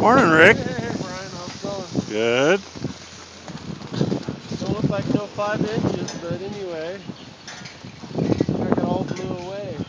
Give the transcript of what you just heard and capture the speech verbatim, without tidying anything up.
Morning, Rick. Hey, hey, hey, Brian, how's it going? Good. Don't look like no five inches, but anyway, looks like it all blew away.